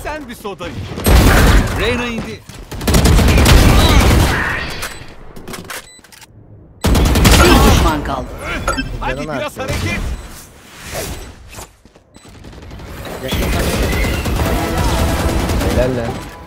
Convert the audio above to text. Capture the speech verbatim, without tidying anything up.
sen bir soda iç. Reyna indi. Bir düşman kaldı. Hadi Canın biraz artıyor. hareket. Helal lan.